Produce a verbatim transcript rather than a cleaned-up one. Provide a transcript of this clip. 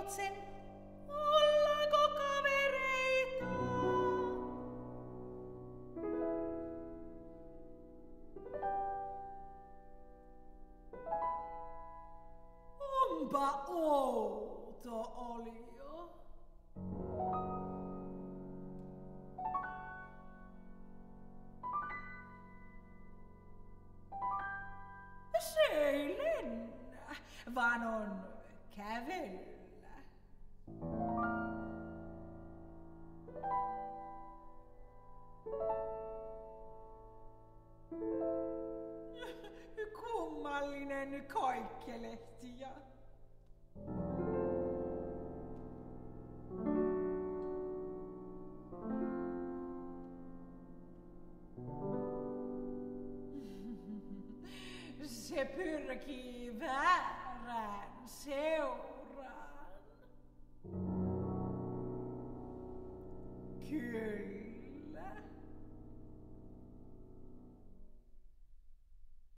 iloitsen, ollaanko kavereita? Onpa outo oli jo. Se ei lennä, vaan on kävellä. Kummallinen kaikkelehtija. Se pyrkii väärään seuraan.